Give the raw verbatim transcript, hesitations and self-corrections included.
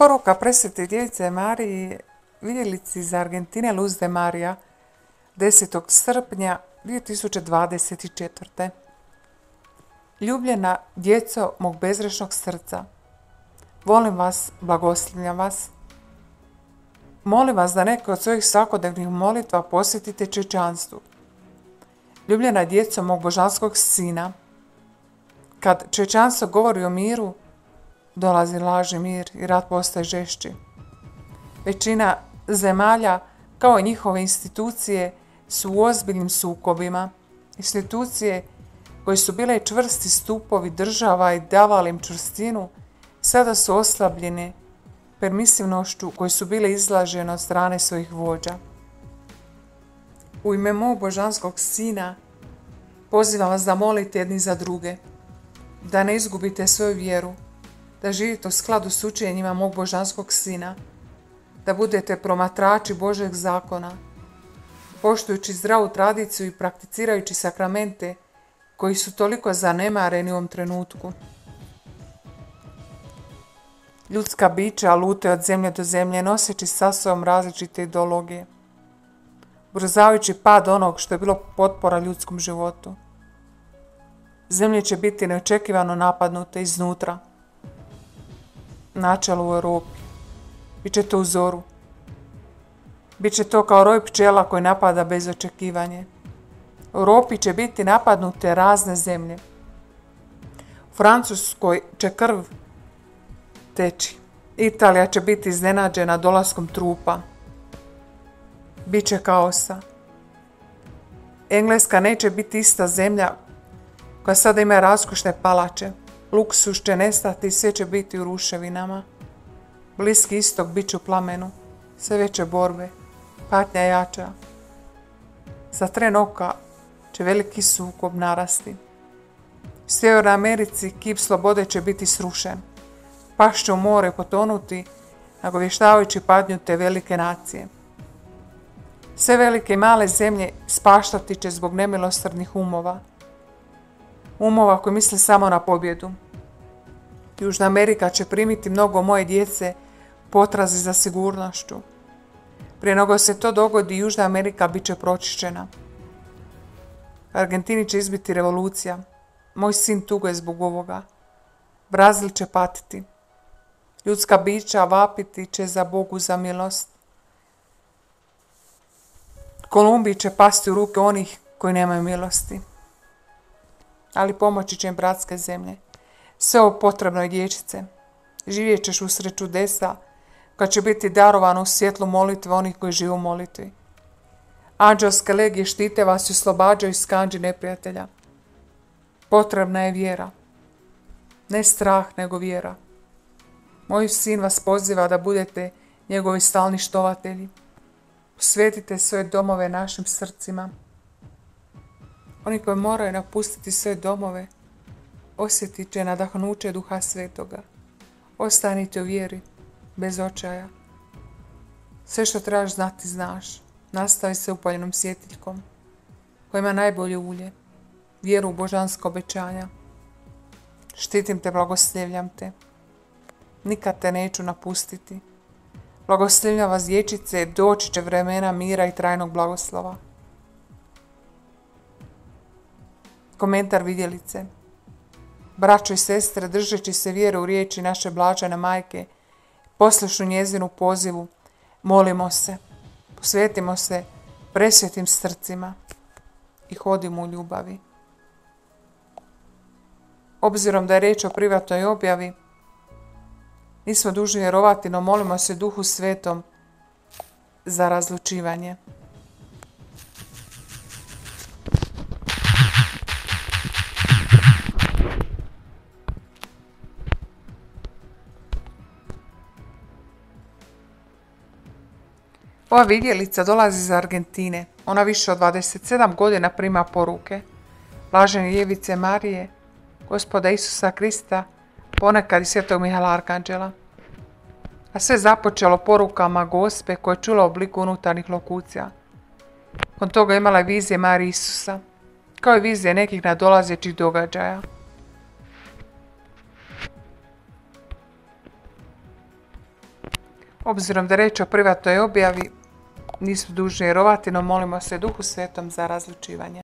Poruka presvete djevice Marije vidjelici iz Argentine Luz de Maria desetog srpnja dvije tisuće dvadeset četvrte. Ljubljena djeco mog bezgrešnog srca, volim vas, blagoslovljam vas. Molim vas da neke od svojih svakodnevnih molitva posvetite čovječanstvu. Ljubljena djeco mog božanskog sina, kad čovječanstvo govori o miru, dolazi lažni mir i rat postaje žešći. Većina zemalja, kao i njihove institucije, su u ozbiljnim sukobima. Institucije koje su bile čvrsti stupovi država i davali im čvrstinu, sada su oslabljene permisivnošću koje su bile izlažene od strane svojih vođa. U ime mog božanskog sina pozivam vas da molite jedni za druge, da ne izgubite svoju vjeru, da živite u skladu s učenjima mog božanskog sina, da budete promatrači Božjeg zakona, poštujući zdravu tradiciju i prakticirajući sakramente koji su toliko zanemareni u ovom trenutku. Ljudska bića lute od zemlje do zemlje noseći sa sobom različite ideologije, ubrzavajući pad onog što je bilo potpora ljudskom životu. Zemlje će biti neočekivano napadnute iznutra. Načelo u Europi. Biće to u zoru. Biće to kao roj pčela koji napada bez očekivanja. U Europi će biti napadnute razne zemlje. U Francuskoj će krv teći. Italija će biti iznenađena dolaskom trupa. Biće kaosa. Engleska neće biti ista zemlja koja sada ima raskošne palače. Luksus će nestati i sve će biti u ruševinama. Bliski istok bit će u plamenu. Sve veće borbe. Patnja jača. Za tren oka će veliki sukob narasti. U Sjevernoj Americi kip slobode će biti srušen. Pašće u more potonuti, nagovještavajući padnju te velike nacije. Sve velike i male zemlje spaštati će zbog nemilosrdnih umova. Umova koji misle samo na pobjedu. Južna Amerika će primiti mnogo moje djece potrazi za sigurnošću. Prije nego se to dogodi, Južna Amerika bit će pročišćena. Argentini će izbiti revolucija. Moj sin tuguje zbog ovoga. Brazil će patiti. Ljudska bića vapiti će za Bogu za milost. Kolumbiji će pasti u ruke onih koji nemaju milosti. Ali pomoći će im bratske zemlje. Sve ovo potrebno je dječice. Živjet ćeš usred čudesa, kad će biti darovano u svjetlu molitve onih koji žive u molitvi. Anđelske legije štite vas i oslobađaju iz kandži neprijatelja. Potrebna je vjera. Ne strah, nego vjera. Moj sin vas poziva da budete njegovi stalni štovatelji. Posvetite svoje domove našim srcima. Oni koji moraju napustiti svoje domove, osjetit će nadahnuće Duha Svetoga. Ostanite u vjeri, bez očaja. Sve što trebaš znati, znaš. Nastavi se upaljenom svjetiljkom, koja ima najbolje ulje, vjeru u božanska obećanja. Štitim te, blagoslivljam te. Nikad te neću napustiti. Blagoslivljam vas, dječice, doći će vremena mira i trajnog blagoslova. Komentar vidjelice. Braćo i sestre, držeći se vjere u riječi naše blažene majke, poslušnu njezinu pozivu, molimo se, posvetimo se presvetim srcima i hodimo u ljubavi. Obzirom da je riječ o privatnoj objavi, nismo dužni vjerovati, no molimo se Duhu Svetom za razlučivanje. Ova vidjelica dolazi iz Argentine. Ona više od dvadeset sedam godina prima poruke. Blažene djevice Marije, Gospoda Isusa Krista, ponekad i Svetog Mihaela Arkanđela. A sve započelo porukama Gospe koje je čula u obliku unutarnjih lokucija. Kon toga imala je vizije Marije Isusa, kao i vizije nekih nadolazećih događaja. Obzirom da reč o privatnoj objavi, nisu dužni vjerovati, no molimo se Duhu Svetom za razlučivanje.